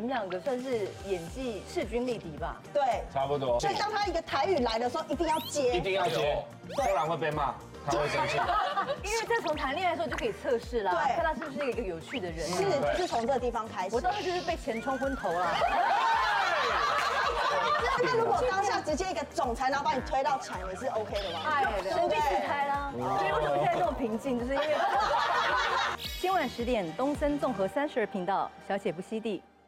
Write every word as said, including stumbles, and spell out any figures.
们两个算是演技势均力敌吧？ 对， 差不多。 所以当他一个台语来的时候，一定要接， 一定要接，不然会被骂，他会生气。 因为这从谈恋爱的时候就可以测试啦， 对看他是不是一个有趣的人。 是是从这个地方开始。 我当时就是被钱冲昏头啦。 那如果当下直接一个总裁，然后把你推到墙，也是 OK 的吗？ 哎，所以被自拍啦。所以为什么现在这么平静，就是因为今晚十点东森综合三十二频道，小姐不吸地。